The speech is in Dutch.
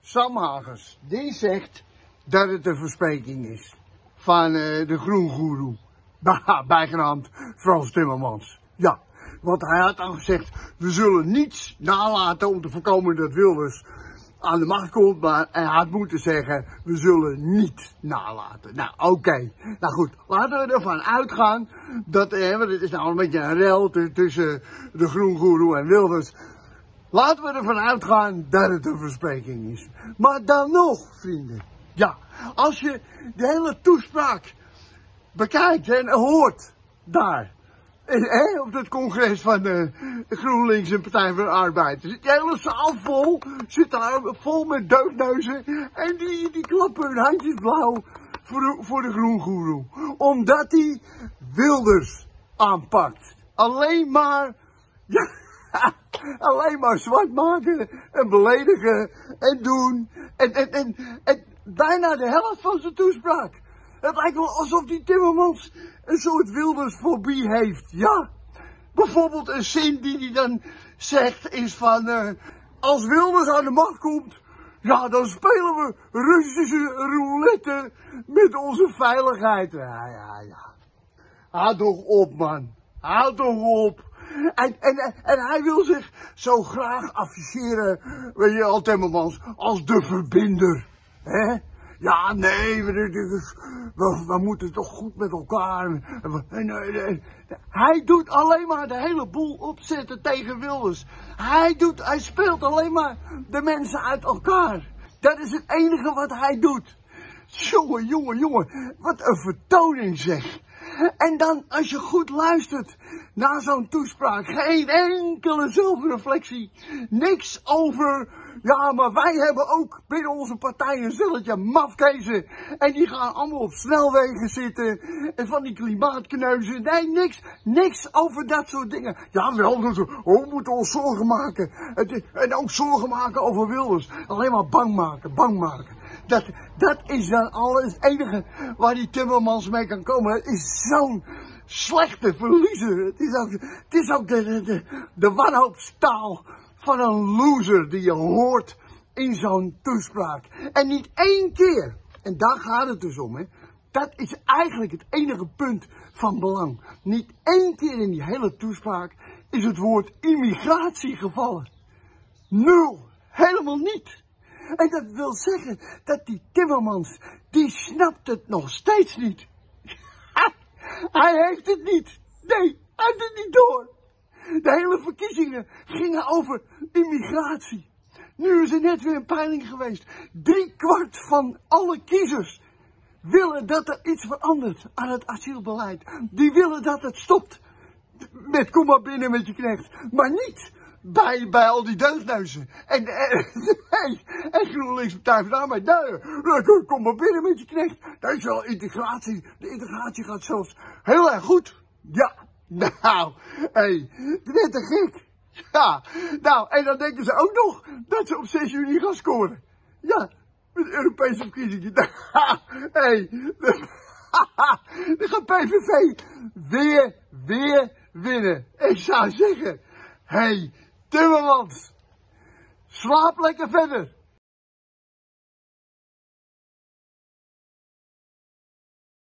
Sam Hagers, die zegt dat het een verspreking is van de groengoeroe, bijgenaamd Frans Timmermans. Ja, want hij had al gezegd, we zullen niets nalaten om te voorkomen dat Wilders aan de macht komt, maar hij had moeten zeggen, we zullen niet nalaten. Nou, oké. Nou goed, laten we ervan uitgaan dat, want het is nou een beetje een rel tussen de groengoeroe en Wilders. Laten we ervan uitgaan dat het een verspreking is. Maar dan nog, vrienden. Ja, als je de hele toespraak bekijkt en hoort daar. Op het congres van GroenLinks en Partij voor de Arbeid. Zit de hele zaal vol. Zit daar vol met deukneuzen. En die klappen hun handjes blauw voor de groengoeroe. Omdat hij Wilders aanpakt. Alleen maar... Ja, alleen maar zwart maken en beledigen en doen. En bijna de helft van zijn toespraak. Het lijkt wel alsof die Timmermans een soort Wildersfobie heeft. Ja, bijvoorbeeld een zin die hij dan zegt is van... als Wilders aan de macht komt, ja, dan spelen we Russische roulette met onze veiligheid. Ja. Houd toch op, man. Houd toch op. En hij wil zich zo graag afficheren, weet je al, Timmermans, als de verbinder. Hè? Ja, nee, we moeten toch goed met elkaar. Hij doet alleen maar de hele boel opzetten tegen Wilders. Hij speelt alleen maar de mensen uit elkaar. Dat is het enige wat hij doet. Jongen, wat een vertoning zeg. En dan, als je goed luistert naar zo'n toespraak, geen enkele zelfreflectie, niks over, ja, maar wij hebben ook binnen onze partij een stelletje mafkezen en die gaan allemaal op snelwegen zitten en van die klimaatkneuzen, nee, niks over dat soort dingen. Ja, wel, we moeten ons zorgen maken en ook zorgen maken over Wilders, alleen maar bang maken. Dat is dan alles. Het enige waar die Timmermans mee kan komen. Het is zo'n slechte verliezer. Het is ook de wanhoopstaal van een loser die je hoort in zo'n toespraak. En niet één keer. En daar gaat het dus om, hè. Dat is eigenlijk het enige punt van belang. Niet één keer in die hele toespraak is het woord immigratie gevallen. Nul. Helemaal niet. En dat wil zeggen dat die Timmermans, die snapt het nog steeds niet. Hij heeft het niet. Nee, hij heeft het niet door. De hele verkiezingen gingen over immigratie. Nu is er net weer een peiling geweest. 3/4 van alle kiezers willen dat er iets verandert aan het asielbeleid. Die willen dat het stopt. Met kom maar binnen met je knecht. Maar niet bij al die deugdneuzen. En GroenLinks Partij van de Arbeid. Nee, kom maar binnen met je knecht. Dat is wel integratie. De integratie gaat zelfs heel erg goed. Ja, nou, net te gek. Ja, nou, en dan denken ze ook nog dat ze op 6 juni gaan scoren. Ja, met de Europese verkiezingen. Dan gaat PVV weer winnen. Ik zou zeggen, Timmermans, slaap lekker verder.